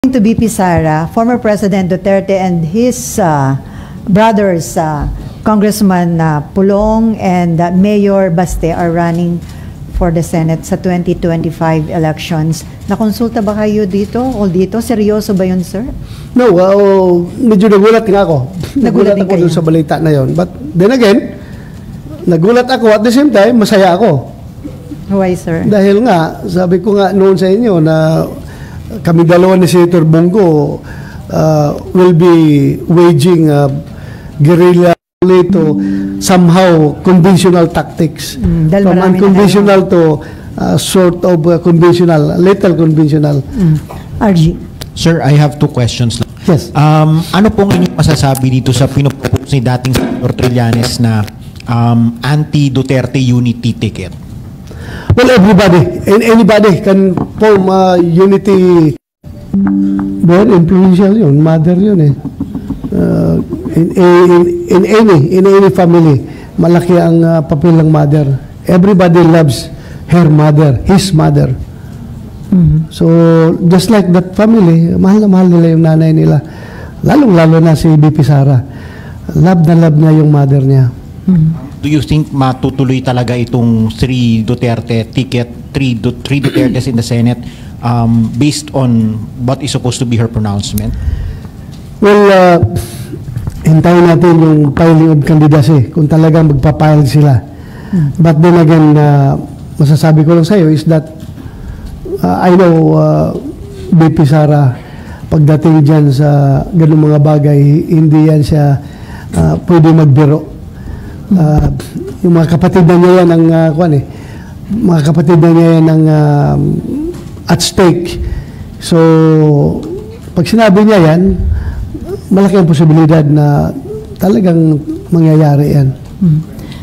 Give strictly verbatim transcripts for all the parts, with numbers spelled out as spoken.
To B P Sara, former President Duterte and his uh, brothers, uh, Congressman uh, Pulong and uh, Mayor Baste are running for the Senate sa twenty twenty-five elections. Nakonsulta ba kayo dito o dito? Seryoso ba yun, sir? No, uh, medyo nagulat nga ako. Nagulat, nagulat ako kayo dun sa balita na yon. But then again, nagulat ako at the same time, masaya ako. Why, sir? Dahil nga, sabi ko nga noon sa inyo na kami dalawa ni Senator Bongo uh, will be waging uh, guerrilla to somehow conventional tactics. Mm, from unconventional to uh, sort of uh, conventional, little conventional. Mm. R G. Sir, I have two questions. Yes. Um, ano pong inyong masasabi dito sa pinupropose ni dating Senator Trillanes na um, anti-Duterte unity ticket? Well, everybody and anybody can form a unity. Very influential yun, mother yun eh. Uh, in, in, in any in any family, malaki ang uh, papel ng mother. Everybody loves her mother, his mother. Mm-hmm. So, just like that family, mahal na mahal nila yung nanay nila. Lalong-lalo na si B P Sara. Love na love niya yung mother niya. Mm-hmm. Do you think matutuloy talaga itong three Duterte ticket, three, three Dutertes in the Senate um, based on what is supposed to be her pronouncement? Well, uh, hintayin natin yung filing of candidacy kung talagang magpapile sila. Hmm. But then again, uh, masasabi ko lang sa iyo is that uh, I know uh, B P Sara, pagdating dyan sa ganung mga bagay, hindi yan siya uh, pwede magbiro. Uh, yung mga kapatid na niya yan ang uh, kuwan eh, mga kapatid na niya yan ang uh, at stake. So pag sinabi niya yan, malaki ang posibilidad na talagang mangyayari yan. Hmm.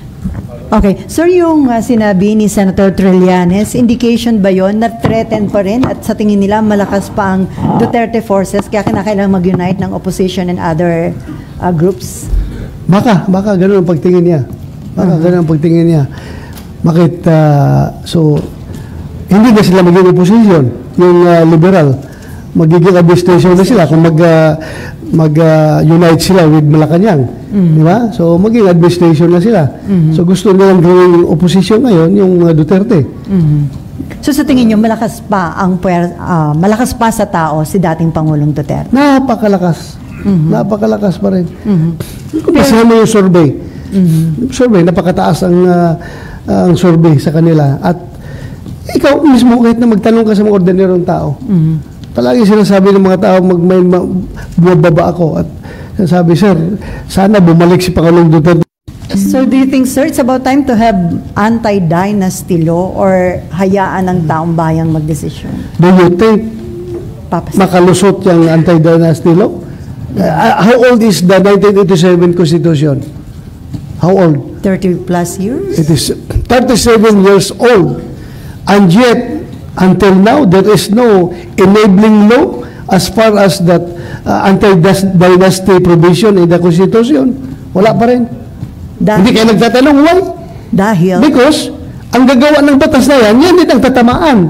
Okay, sir, yung uh, sinabi ni Senator Trillanes, indication ba yon na threaten pa rin at sa tingin nila malakas pa ang Duterte forces kaya kinakailangan mag-unite ng opposition and other uh, groups? Baka, baka ganun ang pagtingin niya. Baka uh-huh. ganun ang pagtingin niya. Bakit, uh, so, hindi na sila magiging opposition, yung uh, liberal. Magiging administration na sila kung mag, uh, mag-unite uh, sila with Malacanang. Uh-huh. Di ba? So, magiging administration na sila. Uh-huh. So, gusto nilang gawing opposition ngayon, yung uh, Duterte. Uh-huh. So, sa tingin niyo, malakas pa ang puwer, uh, malakas pa sa tao si dating Pangulong Duterte? Napakalakas. Mm-hmm. Napakalakas pa rin. Mm-hmm. Kung basahin mo yung survey, mm-hmm. survey, napakataas ang, uh, ang survey sa kanila. At ikaw mismo, kahit na magtanong ka sa mga ordinaryong tao, mm-hmm. palagi sinasabi ng mga tao, mag, may, ma, bumababa ako. At sinasabi, sir, sana bumalik si Pangulong Duterte. So do you think, sir, it's about time to have anti-dynasty law or hayaan ng taong bayang magdesisyon? Do you think Papas. makalusot yung anti-dynasty law? Uh, how old is the nineteen eighty-seven Constitution? How old? thirty plus years? It is thirty-seven years old. And yet, until now, there is no enabling law as far as that uh, anti-dynasty provision in the Constitution. Wala pa rin. Dahil, hindi kayo nagtatanong, why? Dahil? Because, ang gagawa ng batas na yan, yan din ang tatamaan.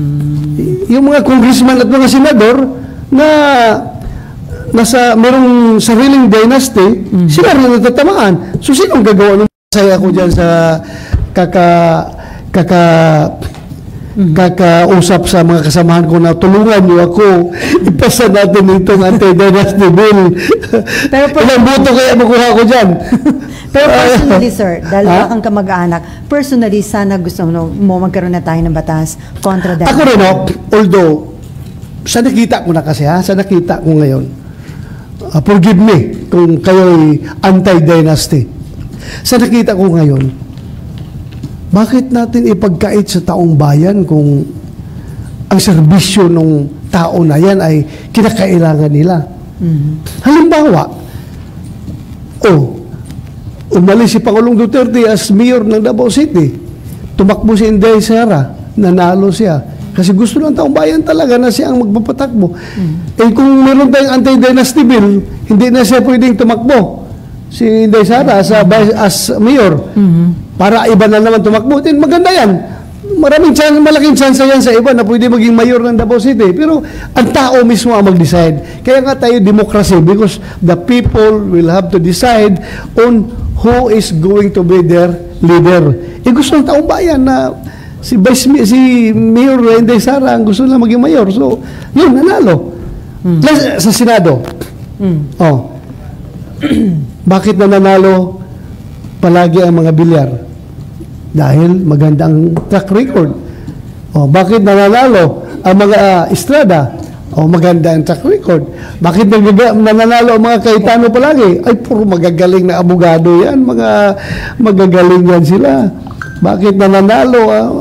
Mm. Yung mga congressman at mga senador na nasa merong sariling dynasty, mm-hmm. sila rin natatamaan. So, sinong gagawa ng saya ko dyan sa kaka, kaka, mm-hmm. kakausap sa mga kasamahan ko na tulungan niyo ako, ipasa natin itong anti-dynasty bill. Pero ilang boto kaya makuha ko dyan? Pero personally, sir, dahil wala kang kamag-anak, personally, sana gusto mo, mo magkaroon na tayo ng batas kontra dynasty. Ako rin, no, although, sa nakita ko na kasi, ha, sa nakita ko ngayon, Uh, forgive me kung kayo'y anti-dynasty. Sa nakita ko ngayon, bakit natin ipagkait sa taong bayan kung ang serbisyo ng tao na yan ay kinakailangan nila? Mm-hmm. Halimbawa, oh, umalis si Pangulong Duterte as mayor ng Davao City. Tumakbo si Inday Sara, nanalo siya. Kasi gusto ng taong bayan talaga na siya ang magpapatakbo. Mm. Eh kung meron tayong anti-dynasty bill, hindi na siya pwedeng tumakbo. Si Inday Sara as, as mayor. Mm-hmm. Para iba na naman tumakbo. Then maganda yan. maraming chance, malaking chance yan sa iba na pwede maging mayor ng Davao City. Pero ang tao mismo ang mag-decide. Kaya nga tayo democracy because the people will have to decide on who is going to be their leader. Eh gusto ng taong bayan na si Vice si Mayor Inday Sara ang gusto na maging mayor. So, yun, nanalo. Hmm. Sa Senado. Hmm. Oh. Bakit na nanalo palagi ang mga bilyar? Dahil magandang track record. O, bakit nananalo ang mga uh, Estrada? O, maganda ang track record. Bakit nagaga- nananalo ang mga Cayetano palagi? Ay, puro magagaling na abogado yan. Mga magagaling yan sila. Bakit nananalo? Uh,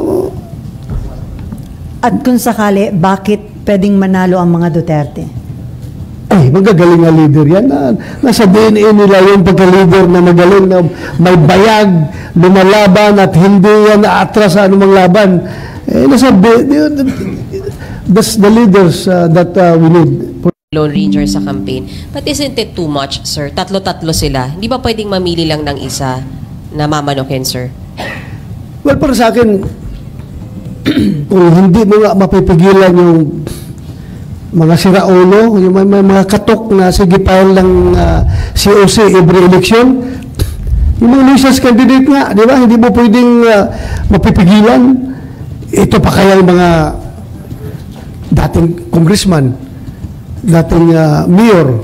At kung sakali, bakit pwedeng manalo ang mga Duterte? Ay, magagaling na leader yan. Na, nasa D N A nila yung pagka-leader na magaling na may bayag, lumalaban at hindi yan naatras sa anumang laban. Eh, nasa, that's the leaders uh, that uh, we need. Lone Ranger sa campaign. But isn't it too much, sir? Tatlo-tatlo sila. Hindi ba pwedeng mamili lang ng isa na mamanokin, sir? Well, para sa akin, kung hindi mo nga mapipigilan yung mga siraulo, yung may, may mga katok na sigipayan ng uh, C O C every election, yung mga license candidate nga, di ba? Hindi mo pwedeng uh, mapipigilan. Ito pa kaya yung mga dating congressman, dating uh, mayor,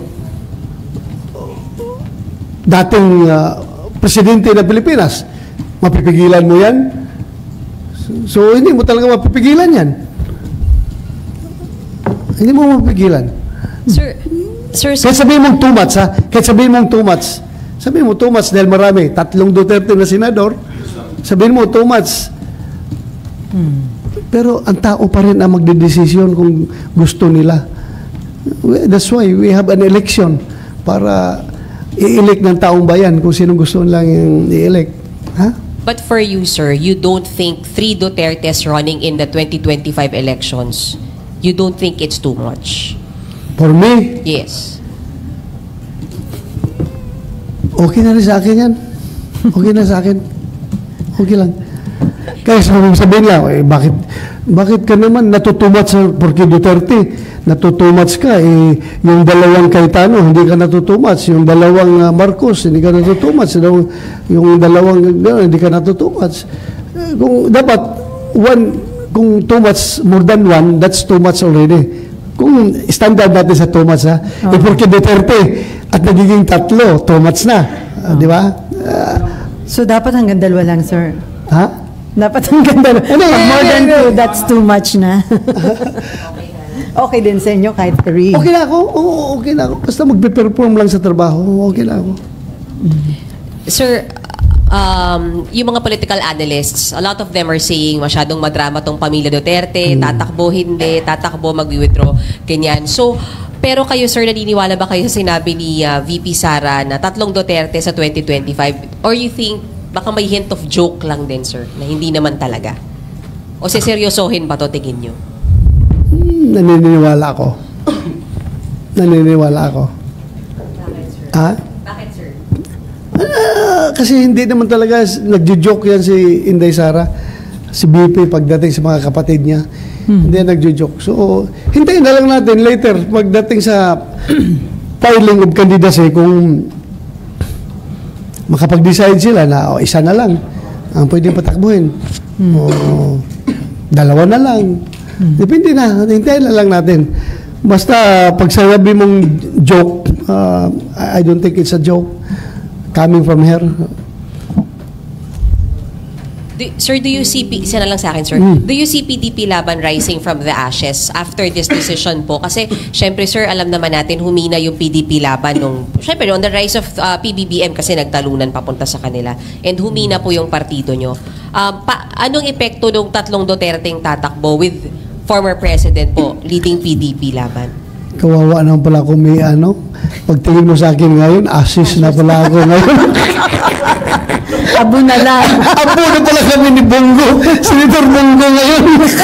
dating uh, presidente ng Pilipinas, mapipigilan mo yan? So, hindi mo talaga mapipigilan yan. Hindi mo mapipigilan. Sir, sir, sir. Kahit sabihin mong too much, ha? Kahit sabihin mong too much. Sabihin mo too much dahil marami. Tatlong Duterte na senador. Sabihin mo too much. Hmm. Pero ang tao pa rin ang magdedesisyon kung gusto nila. That's why we have an election para i-elect ng taong bayan kung sino gusto lang yung i-elect. Ha? But for you, sir, you don't think three Dutertes running in the twenty twenty-five elections, you don't think it's too much? For me, Yes. okay na rin sa akin yan. Okay na sa akin. Okay lang. Kaya sabihin lang, eh, bakit, bakit ka naman natutumat sa Porque Duterte? Natutumat ka, eh, yung dalawang Cayetano, hindi ka natutumat. Yung dalawang uh, Marcos, hindi ka natutumat. Yung, yung dalawang, uh, hindi ka natutumat. Eh, kung dapat, one, kung too much, more than one, that's too much already. Kung standard natin sa too much, ha? Oh. Eh, Porque Duterte, at nagiging tatlo, too much na. Uh, oh. Di ba? Uh, So, dapat hanggang dalawa lang, sir. ha? Dapat hanggang dalawa. Ano, Pag more ano, than ano? two, that's too much na. Okay din sa inyo kahit three. Okay na ako. Oo, okay na ako. Basta magpe-perform lang sa trabaho, okay na ako. Sir, um, yung mga political analysts, a lot of them are saying masyadong madrama tong pamilya Duterte, tatakbo, hindi, tatakbo, mag-withdraw, ganyan. So, pero kayo, sir, naniniwala ba kayo sa sinabi ni uh, V P Sara na tatlong Duterte sa twenty twenty-five? Or you think baka may hint of joke lang din, sir, na hindi naman talaga? O seseryosohin ba to, tingin nyo? Hmm, naniniwala ako. Naniniwala ako. Bakit, sir? Ha? Bakit, sir? Ah, kasi hindi naman talaga nagjo-joke yan si Inday Sara, si B P pagdating sa mga kapatid niya. Hmm. Hindi nagjo-joke. So, hintayin na lang natin later pagdating sa filing of candidacy kung makapag-decide sila na oh, isa na lang ang pwedeng patakbuhin. Hmm. O dalawa na lang. Hmm. Depende na. Hintayin na lang natin. Basta pag sinabi mong joke, uh, I don't think it's a joke coming from her. Do, sir, do you see, P- isa na lang sa akin, sir, Mm. do you see P D P Laban rising from the ashes after this decision po? Kasi, syempre, sir, alam naman natin, humina yung P D P Laban nung, syempre, on the rise of uh, P B B M kasi nagtalunan papunta sa kanila. And humina po yung partido nyo. Um, pa, anong epekto ng tatlong Duterteng tatakbo with former president po leading P D P Laban? Kawawa naman pala kung may ano. Pagtingin mo sa akin ngayon, assist na pala ako ngayon. Abo na lang. Apo na pala kami ni Bongo. Senator Bongo ngayon.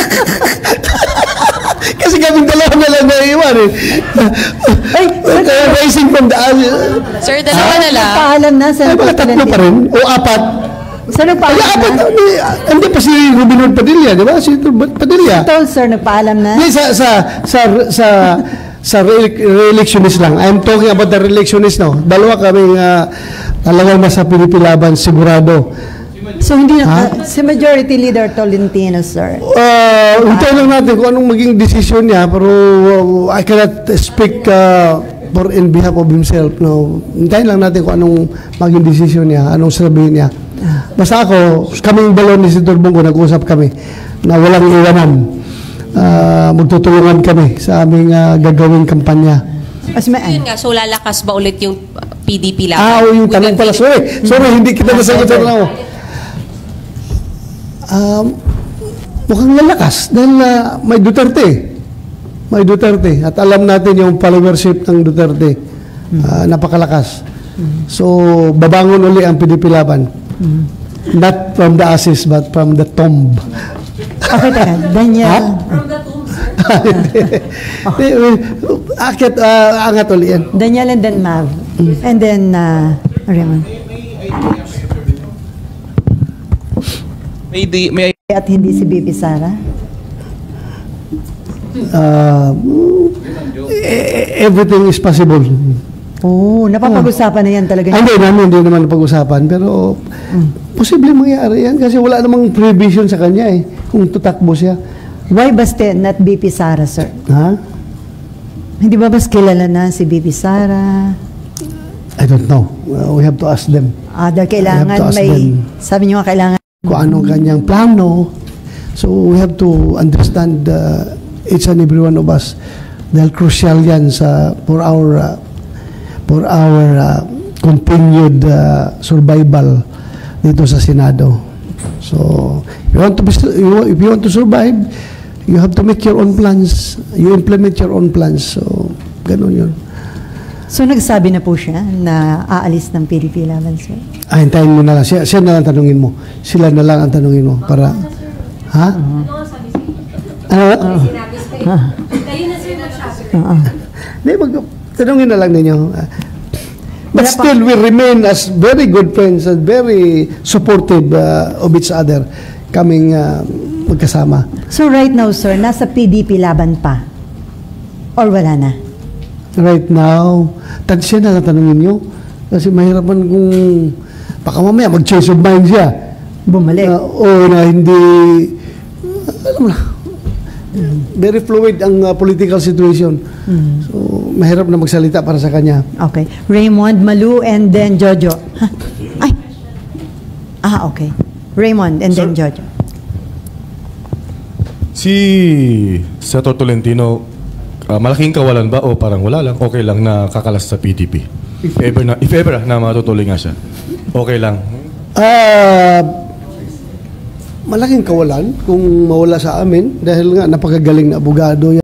Kasi kaming dalawa na lang naiwan eh. Ay, rising from the... Sir, dalawa na lang. Paalam na. Ay, mga tatlo pa rin. O apat. Sir, Kaya nagpaalam apat, na? hindi, hindi pa si Ruben Hood Padilla, di ba? Si Ruben Padilla. Ito, sir, nagpaalam na? Hindi, sa, sa, sa, sa, sa re- re-electionist lang. I'm talking about the re-electionist now. Dalawa kaming uh, talagang nasa pinipilaban, sigurado. So, hindi Ha? na, si Majority Leader Tolentino, sir. Uh, hintayin lang natin kung anong maging desisyon niya, pero uh, I cannot speak uh, for in behalf of himself. No. Hintayin lang natin kung anong maging desisyon niya, anong sabihin niya. Basta ako, kaming balon ni Senator Bongo, nag-usap kami na walang iwanan. Uh, magtutulungan kami sa aming uh, gagawing kampanya. As may, Yun nga, so lalakas ba ulit yung P D P laban? Ah, oh, yung With tanong the pala. Philip- Sorry, sorry, hindi kita nasagot sa tanong. Um, mukhang lalakas dahil uh, may Duterte. May Duterte. At alam natin yung followership ng Duterte. Uh, napakalakas. So, babangon uli ang P D P laban. Not from the ashes, but from the tomb. okay, teka, Daniel. Akit, uh, angat uli yan. Daniel and then Mav. And then, uh, Raymond. May, di, may At hindi si Bibi Sara. Uh, e- everything is possible. Oo, napapag-usapan na yan talaga. Ay, hindi naman, hindi naman pag-usapan. Pero, posible mangyari yan kasi wala namang prohibition sa kanya eh, kung tutakbo siya. Why Baste, not B P Sara, sir? Ha? Hindi ba mas kilala na si B P Sara? I don't know. Uh, we have to ask them Other I kailangan have to ask may, them. sabi niyo nga kailangan, kung anong kanyang plano. So, we have to understand uh, each and every one of us dahil crucial yan sa, for our uh, for our uh, continued uh, survival dito sa Senado. So, if you want to be, if you want to survive, you have to make your own plans. You implement your own plans. So, ganun yun. so nagsabi na po siya na aalis ng P D P laban, sir? Ah, hintayin mo na lang. Siya, siya na lang tanungin mo. Sila na lang ang tanungin mo. Para, ha? Ano? Oo. Hindi, mag, tanungin na lang ninyo. Uh, But still, we remain as very good friends and very supportive uh, of each other, kaming uh, magkasama. So right now, sir, nasa P D P laban pa? Or wala na? Right now, tad siya na lang tanungin nyo. Kasi mahirapan kung baka mamaya mag-change of mind siya. Bumalik. Na, o na hindi, alam mo na, very fluid ang uh, political situation. So, mahirap na magsalita para sa kanya. Okay. Raymond, Malu, and then Jojo. Ha? Ay! Ah, okay. Raymond, and then Jojo. Si Senator Tolentino, ah, malaking kawalan ba o parang wala lang, okay lang na kakalas sa P D P? If ever na, if ever na matutuloy nga siya, okay lang. Ah, malaking kawalan kung mawala sa amin dahil nga napakagaling na abogado yan.